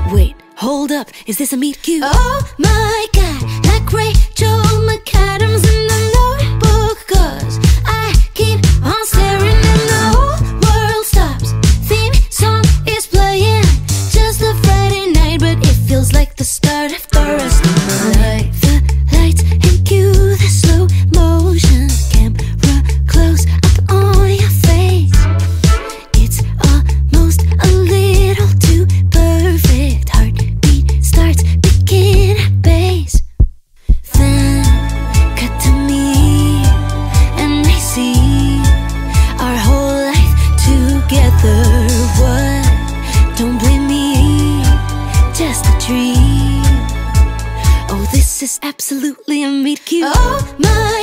Wait, hold up, is this a meet cute? Oh my god, like Rachel McAdams in the Notebook, 'cause I keep on staring and the whole world stops. Theme song is playing, just a Friday night, but it feels like the start of the rest of my life. The lights and cue the slow motion, camera close up on your face. It's almost a little too perfect. Heartbeat starts picking at base. Then cut to me, and I see our whole life together. What? Don't blame me, just a dream. Oh, this is absolutely a meet cute. Oh my